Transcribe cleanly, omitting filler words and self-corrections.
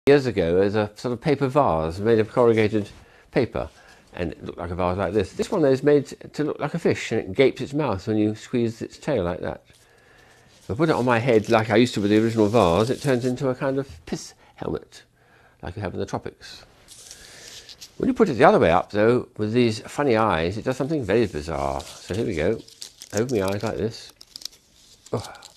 Years ago as a sort of paper vase made of corrugated paper, and it looked like a vase like this. This one is made to look like a fish, and it gapes its mouth when you squeeze its tail like that. If I put it on my head like I used to with the original vase, it turns into a kind of piss helmet like you have in the tropics. When you put it the other way up though, with these funny eyes, it does something very bizarre. So here we go. Open my eyes like this. Oh.